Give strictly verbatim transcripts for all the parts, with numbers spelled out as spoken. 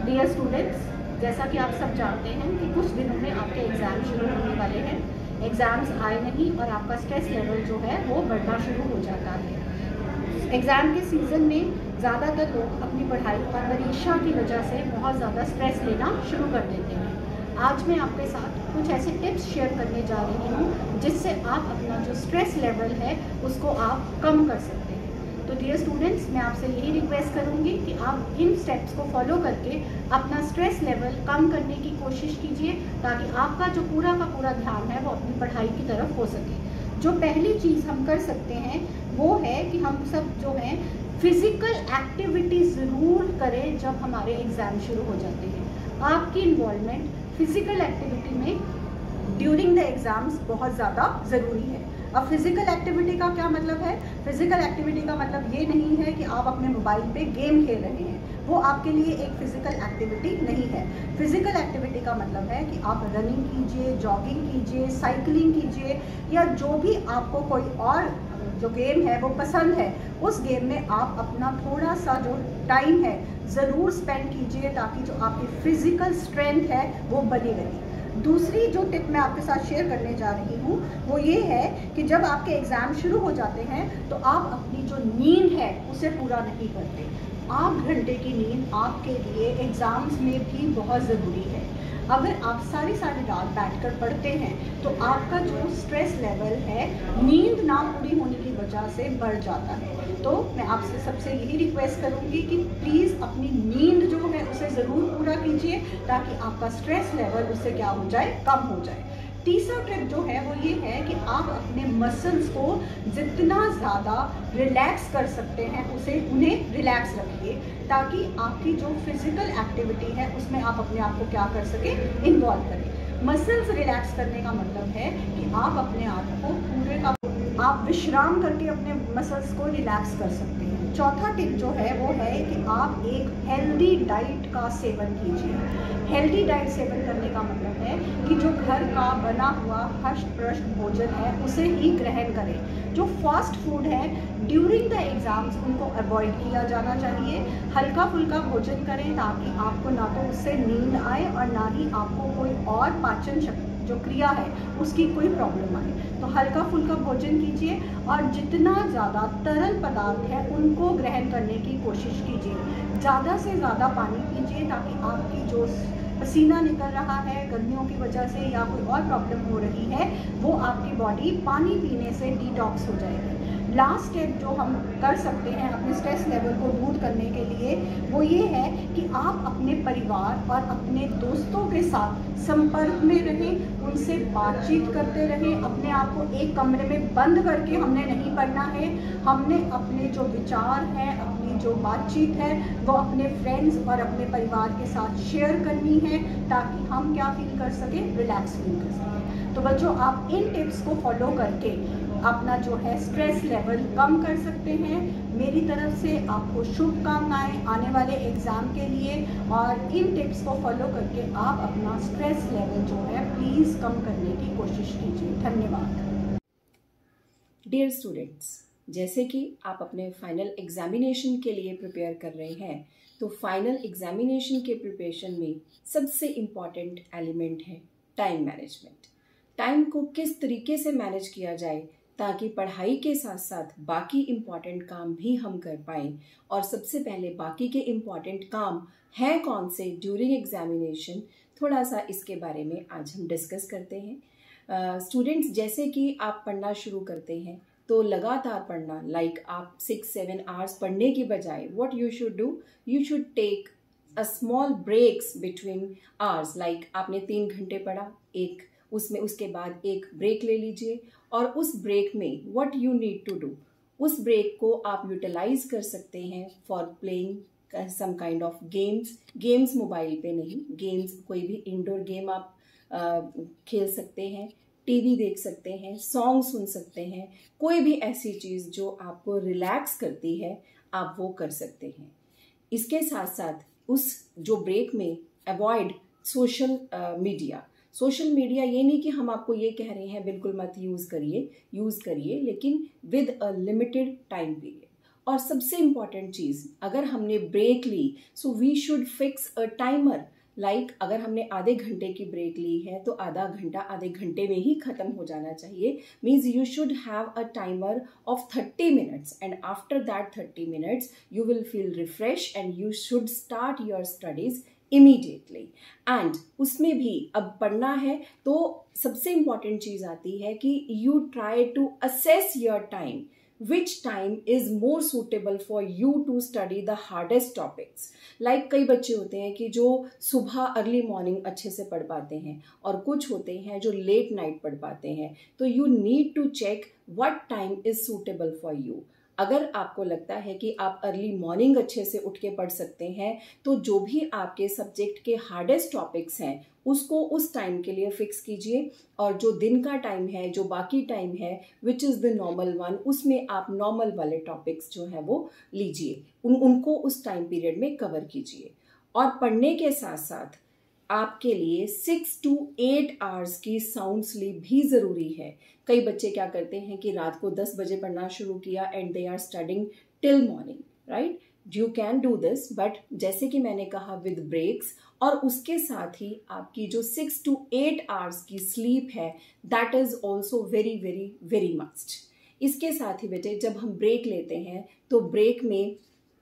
Dear students, जैसा कि आप सब जानते हैं कि कुछ दिनों में आपके एग्ज़ाम शुरू होने वाले हैं। एग्ज़ाम्स आए नहीं और आपका स्ट्रेस लेवल जो है वो बढ़ना शुरू हो जाता है। एग्ज़ाम के सीज़न में ज़्यादातर लोग अपनी पढ़ाई और परीक्षा की वजह से बहुत ज़्यादा स्ट्रेस लेना शुरू कर देते हैं। आज मैं आपके साथ कुछ ऐसे टिप्स शेयर करने जा रही हूँ जिससे आप अपना जो स्ट्रेस लेवल है उसको आप कम कर सकते हैं। तो डियर स्टूडेंट्स, मैं आपसे यही रिक्वेस्ट करूँगी कि आप इन स्टेप्स को फॉलो करके अपना स्ट्रेस लेवल कम करने की कोशिश कीजिए, ताकि आपका जो पूरा का पूरा ध्यान है वो अपनी पढ़ाई की तरफ हो सके। जो पहली चीज़ हम कर सकते हैं वो है कि हम सब जो हैं फिज़िकल एक्टिविटी ज़रूर करें जब हमारे एग्ज़ाम शुरू हो जाते हैं। आपकी इन्वॉल्वमेंट फिज़िकल एक्टिविटी में ड्यूरिंग द एग्ज़ाम्स बहुत ज़्यादा ज़रूरी है। अब फिज़िकल एक्टिविटी का क्या मतलब है? फिज़िकल एक्टिविटी का मतलब ये नहीं है कि आप अपने मोबाइल पे गेम खेल रहे हैं, वो आपके लिए एक फ़िज़िकल एक्टिविटी नहीं है। फिज़िकल एक्टिविटी का मतलब है कि आप रनिंग कीजिए, जॉगिंग कीजिए, साइकिलिंग कीजिए, या जो भी आपको कोई और जो गेम है वो पसंद है, उस गेम में आप अपना थोड़ा सा जो टाइम है ज़रूर स्पेंड कीजिए, ताकि जो आपकी फ़िज़िकल स्ट्रेंथ है वो बनी रहे। दूसरी जो टिप मैं आपके साथ शेयर करने जा रही हूँ वो ये है कि जब आपके एग्ज़ाम शुरू हो जाते हैं तो आप अपनी जो नींद है उसे पूरा नहीं करते। आठ घंटे की नींद आपके लिए एग्ज़ाम्स में भी बहुत ज़रूरी है। अगर आप सारी सारी रात बैठकर पढ़ते हैं तो आपका जो स्ट्रेस लेवल है नींद ना पूरी होने की वजह से बढ़ जाता है। तो मैं आपसे सबसे यही रिक्वेस्ट करूंगी कि प्लीज़ अपनी नींद जो है उसे ज़रूर पूरा कीजिए, ताकि आपका स्ट्रेस लेवल उससे क्या हो जाए, कम हो जाए। तीसरा टिप जो है वो ये है कि आप अपने मसल्स को जितना ज़्यादा रिलैक्स कर सकते हैं उसे उन्हें रिलैक्स रखिए, ताकि आपकी जो फिज़िकल एक्टिविटी है उसमें आप अपने आप को क्या कर सकें, इन्वॉल्व करें। मसल्स रिलैक्स करने का मतलब है कि आप अपने आप को पूरे का आप विश्राम करके अपने मसल्स को रिलैक्स कर सकते हैं। चौथा टिप जो है वो है कि आप एक हेल्दी डाइट का सेवन कीजिए। हेल्दी डाइट सेवन करने का मतलब है कि जो घर का बना हुआ हष्ट पृष्ट भोजन है उसे ही ग्रहण करें। जो फास्ट फूड है ड्यूरिंग द एग्ज़ाम्स उनको अवॉइड किया जाना चाहिए। हल्का फुल्का भोजन करें, ताकि आपको ना तो उससे नींद आए और ना ही आपको कोई और पाचन शक्ति जो क्रिया है उसकी कोई प्रॉब्लम आए। तो हल्का फुल्का भोजन कीजिए और जितना ज़्यादा तरल पदार्थ है उनको ग्रहण करने की कोशिश कीजिए। ज़्यादा से ज़्यादा पानी पीजिए, ताकि आपकी जो पसीना निकल रहा है गर्मियों की वजह से या कोई और प्रॉब्लम हो रही है वो आपकी बॉडी पानी पीने से डिटॉक्स हो जाएगी। लास्ट स्टेप जो हम कर सकते हैं अपने स्ट्रेस लेवल को दूर करने के लिए वो ये है कि आप अपने परिवार और अपने दोस्तों के साथ संपर्क में रहें, उनसे बातचीत करते रहें। अपने आप को एक कमरे में बंद करके हमने नहीं पढ़ना है, हमने अपने जो विचार हैं, अपनी जो बातचीत है वो अपने फ्रेंड्स और अपने परिवार के साथ शेयर करनी है, ताकि हम क्या फील कर सकें, रिलैक्स फील कर सकें। तो बच्चों, आप इन टिप्स को फॉलो करके अपना जो है स्ट्रेस लेवल कम कर सकते हैं। मेरी तरफ से आपको शुभकामनाएं आने वाले एग्ज़ाम के लिए, और इन टिप्स को फॉलो करके आप अपना स्ट्रेस लेवल जो है प्लीज़ कम करने की कोशिश कीजिए। धन्यवाद। डियर स्टूडेंट्स, जैसे कि आप अपने फाइनल एग्जामिनेशन के लिए प्रिपेयर कर रहे हैं, तो फाइनल एग्जामिनेशन के प्रिपरेशन में सबसे इम्पॉर्टेंट एलिमेंट है टाइम मैनेजमेंट। टाइम को किस तरीके से मैनेज किया जाए ताकि पढ़ाई के साथ साथ बाकी इम्पॉर्टेंट काम भी हम कर पाएँ, और सबसे पहले बाकी के इम्पॉर्टेंट काम हैं कौन से ड्यूरिंग एग्जामिनेशन, थोड़ा सा इसके बारे में आज हम डिस्कस करते हैं। स्टूडेंट्स uh, जैसे कि आप पढ़ना शुरू करते हैं तो लगातार पढ़ना, लाइक like आप सिक्स सेवन आवर्स पढ़ने की बजाय what you should do, you should take a small breaks between hours. Like आपने तीन घंटे पढ़ा, एक उसमें उसके बाद एक ब्रेक ले लीजिए, और उस ब्रेक में what you need to do, उस ब्रेक को आप यूटिलाइज कर सकते हैं for playing some kind of games. Games mobile पे नहीं, गेम्स कोई भी इंडोर गेम आप uh, खेल सकते हैं, टीवी देख सकते हैं, सॉन्ग सुन सकते हैं, कोई भी ऐसी चीज़ जो आपको रिलैक्स करती है आप वो कर सकते हैं। इसके साथ साथ उस जो ब्रेक में avoid social media. Social media ये नहीं कि हम आपको ये कह रहे हैं बिल्कुल मत यूज़ करिए, यूज़ करिए, लेकिन with a limited time period. और सबसे इम्पॉर्टेंट चीज़, अगर हमने ब्रेक ली so we should fix a timer. Like अगर हमने आधे घंटे की ब्रेक ली है तो आधा घंटा आधे घंटे में ही ख़त्म हो जाना चाहिए। Means you should have a timer of thirty minutes and after that thirty minutes you will feel refresh and you should start your studies immediately. And उसमें भी अब पढ़ना है तो सबसे इम्पॉर्टेंट चीज़ आती है कि you try to assess your time, which time is more suitable for you to study the hardest topics. like कई बच्चे होते हैं कि जो सुबह अर्ली मॉर्निंग अच्छे से पढ़ पाते हैं और कुछ होते हैं जो लेट नाइट पढ़ पाते हैं, तो you need to check what time is suitable for you. अगर आपको लगता है कि आप अर्ली मॉर्निंग अच्छे से उठ के पढ़ सकते हैं तो जो भी आपके सब्जेक्ट के हार्डेस्ट टॉपिक्स हैं उसको उस टाइम के लिए फिक्स कीजिए, और जो दिन का टाइम है, जो बाकी टाइम है which is the normal one, उसमें आप नॉर्मल वाले टॉपिक्स जो हैं वो लीजिए, उन उनको उस टाइम पीरियड में कवर कीजिए। और पढ़ने के साथ साथ आपके लिए सिक्स टू एट आवर्स की साउंड स्लीप भी ज़रूरी है। कई बच्चे क्या करते हैं कि रात को दस बजे पढ़ना शुरू किया and they are studying till morning, right? You can do this, but जैसे कि मैंने कहा विद ब्रेक्स, और उसके साथ ही आपकी जो सिक्स टू एट आवर्स की स्लीप है that is also very very very must. इसके साथ ही बेटे जब हम ब्रेक लेते हैं तो ब्रेक में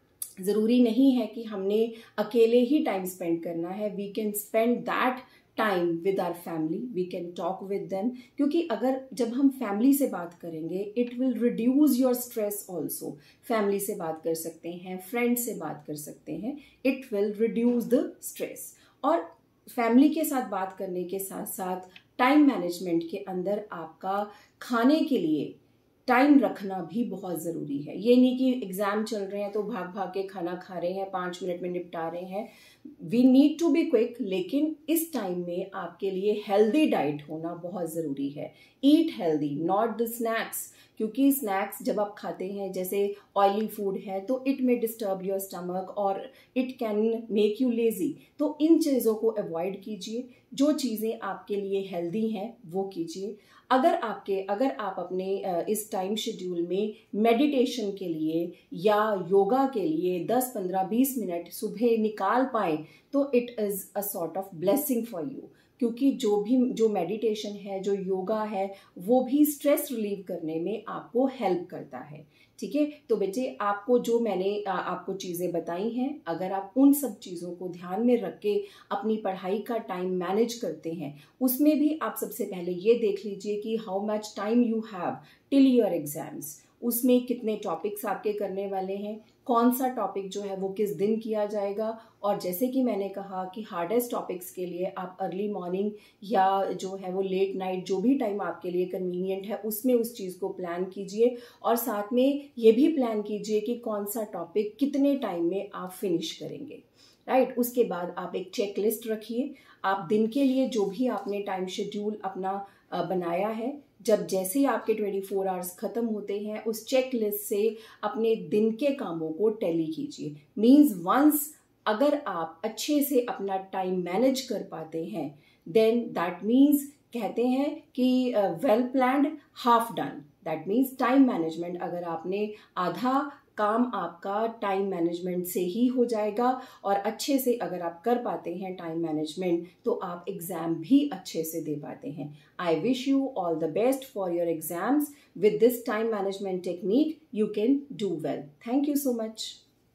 ज़रूरी नहीं है कि हमने अकेले ही टाइम स्पेंड करना है। We can spend that time with our family, we can talk with them, क्योंकि अगर जब हम फैमिली से बात करेंगे it will reduce your stress also. Family से बात कर सकते हैं, फ्रेंड से बात कर सकते हैं, it will reduce the stress. और फैमिली के साथ बात करने के साथ साथ टाइम मैनेजमेंट के अंदर आपका खाने के लिए टाइम रखना भी बहुत ज़रूरी है। ये नहीं कि एग्ज़ाम चल रहे हैं तो भाग भाग के खाना खा रहे हैं, पाँच मिनट में निपटा रहे हैं। We need to be quick, लेकिन इस टाइम में आपके लिए हेल्दी डाइट होना बहुत ज़रूरी है। Eat healthy, not the snacks, क्योंकि स्नैक्स जब आप खाते हैं जैसे ऑयली फूड है तो it may disturb your stomach और it can make you lazy. तो इन चीज़ों को अवॉइड कीजिए, जो चीज़ें आपके लिए हेल्दी हैं वो कीजिए। अगर आपके अगर आप अपने इस टाइम शेड्यूल में मेडिटेशन के लिए या योगा के लिए दस पंद्रह बीस मिनट सुबह निकाल पाएँ तो it is a sort of blessing for you, क्योंकि जो भी जो मेडिटेशन है, जो योगा है, वो भी स्ट्रेस रिलीव करने में आपको हेल्प करता है। ठीक है, तो बच्चे आपको जो मैंने आपको चीज़ें बताई हैं, अगर आप उन सब चीज़ों को ध्यान में रख के अपनी पढ़ाई का टाइम मैनेज करते हैं, उसमें भी आप सबसे पहले ये देख लीजिए कि how much time you have till your exams, उसमें कितने टॉपिक्स आपके करने वाले हैं, कौन सा टॉपिक जो है वो किस दिन किया जाएगा। और जैसे कि मैंने कहा कि हार्डेस्ट टॉपिक्स के लिए आप अर्ली मॉर्निंग या जो है वो लेट नाइट, जो भी टाइम आपके लिए कन्वीनियंट है उसमें उस चीज़ को प्लान कीजिए, और साथ में ये भी प्लान कीजिए कि कौन सा टॉपिक कितने टाइम में आप फिनिश करेंगे, राइट right? उसके बाद आप एक चेक लिस्ट रखिए। आप दिन के लिए जो भी आपने टाइम शेड्यूल अपना बनाया है, जब जैसे आपके चौबीस आवर्स ख़त्म होते हैं उस चेक लिस्ट से अपने दिन के कामों को टैली कीजिए। मीन्स वंस अगर आप अच्छे से अपना टाइम मैनेज कर पाते हैं देन दैट मीन्स कहते हैं कि well planned half done. That means time management, अगर आपने आधा काम आपका टाइम मैनेजमेंट से ही हो जाएगा, और अच्छे से अगर आप कर पाते हैं टाइम मैनेजमेंट तो आप एग्ज़ाम भी अच्छे से दे पाते हैं। I wish you all the best for your exams. With this time management technique you can do well. Thank you so much.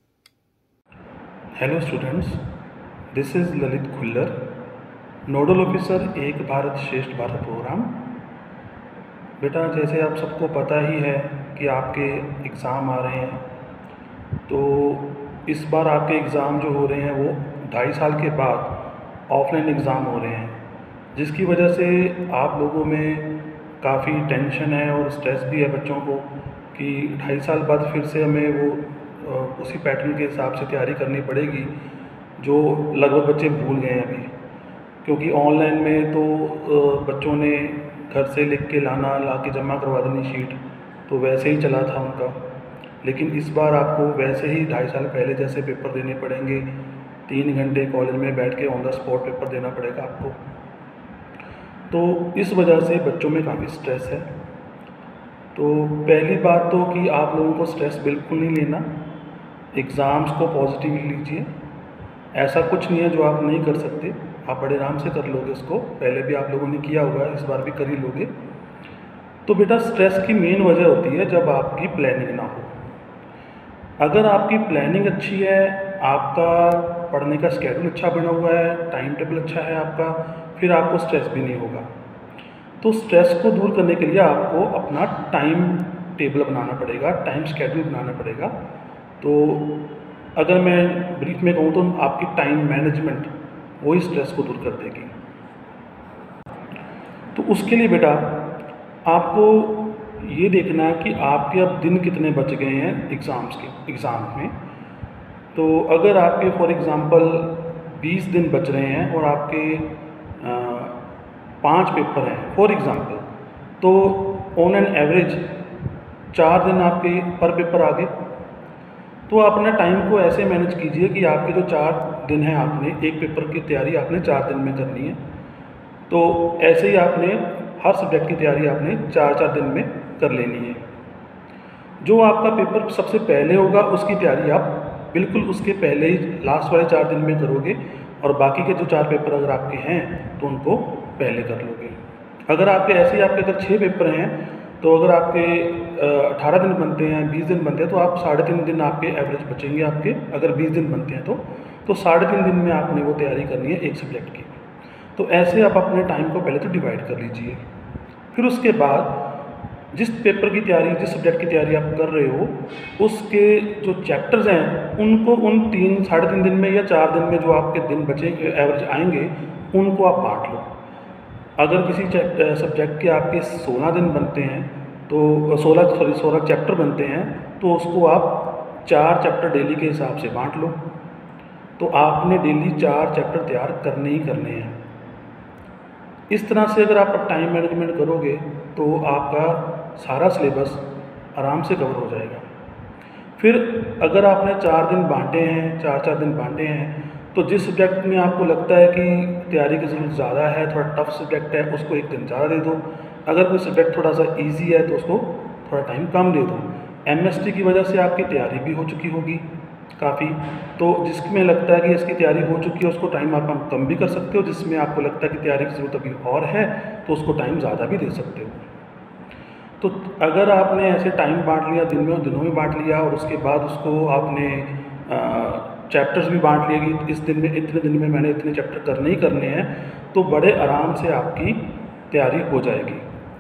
Hello students, this is Lalit Khullar, nodal officer Ek Bharat श्रेष्ठ Bharat programme. बेटा, जैसे आप सबको पता ही है कि आपके एग्ज़ाम आ रहे हैं, तो इस बार आपके एग्ज़ाम जो हो रहे हैं वो ढाई साल के बाद ऑफलाइन एग्ज़ाम हो रहे हैं, जिसकी वजह से आप लोगों में काफ़ी टेंशन है और स्ट्रेस भी है बच्चों को कि ढाई साल बाद फिर से हमें वो उसी पैटर्न के हिसाब से तैयारी करनी पड़ेगी जो लगभग बच्चे भूल गए हैं अभी। क्योंकि ऑनलाइन में तो बच्चों ने घर से लिख के लाना, ला के जमा करवा देनी शीट, तो वैसे ही चला था उनका। लेकिन इस बार आपको वैसे ही ढाई साल पहले जैसे पेपर देने पड़ेंगे, तीन घंटे कॉलेज में बैठ के ऑन द स्पॉट पेपर देना पड़ेगा आपको। तो इस वजह से बच्चों में काफ़ी स्ट्रेस है। तो पहली बात तो कि आप लोगों को स्ट्रेस बिल्कुल नहीं लेना, एग्ज़ाम्स को पॉजिटिवली लीजिए। ऐसा कुछ नहीं है जो आप नहीं कर सकते, आप बड़े आराम से कर लोगे इसको। पहले भी आप लोगों ने किया होगा, इस बार भी कर ही लोगे। तो बेटा स्ट्रेस की मेन वजह होती है जब आपकी प्लानिंग ना हो। अगर आपकी प्लानिंग अच्छी है, आपका पढ़ने का स्केड्यूल अच्छा बना हुआ है, टाइम टेबल अच्छा है आपका, फिर आपको स्ट्रेस भी नहीं होगा। तो स्ट्रेस को दूर करने के लिए आपको अपना टाइम टेबल बनाना पड़ेगा, टाइम स्केड्यूल बनाना पड़ेगा। तो अगर मैं ब्रीफ में कहूँ तो आपकी टाइम मैनेजमेंट वही स्ट्रेस को दूर कर देगी। तो उसके लिए बेटा आपको ये देखना है कि आपके अब दिन कितने बच गए हैं एग्ज़ाम्स के एग्ज़ाम में। तो अगर आपके फॉर एग्ज़ाम्पल बीस दिन बच रहे हैं और आपके आ, पाँच पेपर हैं फॉर एग्ज़ाम्पल, तो ऑन एन एवरेज चार दिन आपके पर पेपर आ गए। तो आप अपने टाइम को ऐसे मैनेज कीजिए कि आपके जो चार दिन हैं, आपने एक पेपर की तैयारी आपने चार दिन में करनी है। तो ऐसे ही आपने हर सब्जेक्ट की तैयारी आपने चार चार दिन में कर लेनी है। जो आपका पेपर सबसे पहले होगा उसकी तैयारी आप बिल्कुल उसके पहले ही लास्ट वाले चार दिन में करोगे, और बाकी के जो चार पेपर अगर आपके हैं तो उनको पहले कर लोगे। अगर आपके ऐसे ही आपके अगर छः पेपर हैं, तो अगर आपके अठारह दिन बनते हैं, बीस दिन बनते हैं, तो आप साढ़े तीन दिन आपके एवरेज बचेंगे आपके। अगर बीस दिन बनते हैं तो तो साढ़े तीन दिन में आपने वो तैयारी करनी है एक सब्जेक्ट की। तो ऐसे आप अपने टाइम को पहले तो डिवाइड कर लीजिए। फिर उसके बाद जिस पेपर की तैयारी, जिस सब्जेक्ट की तैयारी आप कर रहे हो, उसके जो चैप्टर्स हैं उनको उन तीन साढ़े तीन दिन में या चार दिन में जो आपके दिन बचे एवरेज आएंगे उनको आप बांट लो। अगर किसी सब्जेक्ट के आपके सोलह दिन बनते हैं, तो सोलह सॉरी सोलह चैप्टर बनते हैं, तो उसको आप चार चैप्टर डेली के हिसाब से बांट लो। तो आपने डेली चार चैप्टर तैयार करने ही करने हैं। इस तरह से अगर आप टाइम मैनेजमेंट करोगे तो आपका सारा सिलेबस आराम से कवर हो जाएगा। फिर अगर आपने चार दिन बांटे हैं, चार चार दिन बांटे हैं, तो जिस सब्जेक्ट में आपको लगता है कि तैयारी की ज़रूरत ज़्यादा है, थोड़ा टफ सब्जेक्ट है, उसको एक दिन ज़्यादा दे दो। अगर कोई सब्जेक्ट थोड़ा सा इजी है तो उसको थोड़ा टाइम कम दे दो। एमएसटी की वजह से आपकी तैयारी भी हो चुकी होगी काफ़ी, तो जिसमें लगता है कि इसकी तैयारी हो चुकी है उसको टाइम आप कम भी कर सकते हो। जिसमें आपको लगता है कि तैयारी की ज़रूरत अभी और है तो उसको टाइम ज़्यादा भी दे सकते हो। तो अगर आपने ऐसे टाइम बांट लिया, दिन में दिनों में बांट लिया, और उसके बाद उसको आपने चैप्टर्स भी बांट लिए कि इस दिन में इतने दिन में मैंने इतने चैप्टर करने ही करने हैं, तो बड़े आराम से आपकी तैयारी हो जाएगी।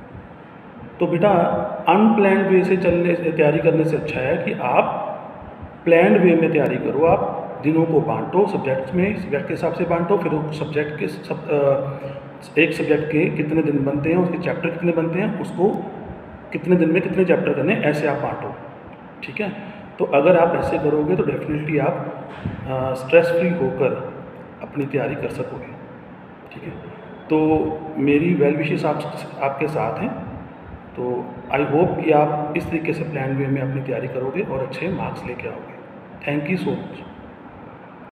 तो बेटा अनप्लान्ड वे से चलने से तैयारी करने से अच्छा है कि आप प्लान्ड वे में तैयारी करो। आप दिनों को बांटो, सब्जेक्ट्स में सब्जेक्ट के हिसाब से बांटो। फिर उस सब्जेक्ट के सब आ, एक सब्जेक्ट के कितने दिन बनते हैं, उसके चैप्टर कितने बनते हैं, उसको कितने दिन में कितने चैप्टर करने, ऐसे आप बांटो। ठीक है, तो अगर आप ऐसे करोगे तो डेफिनेटली आप स्ट्रेस फ्री होकर अपनी तैयारी कर सकोगे। ठीक है, तो मेरी वेल विशेस आप आपके साथ हैं। तो आई होप कि आप इस तरीके से प्लान वे में अपनी तैयारी करोगे और अच्छे मार्क्स लेके आओगे। Thank you so much.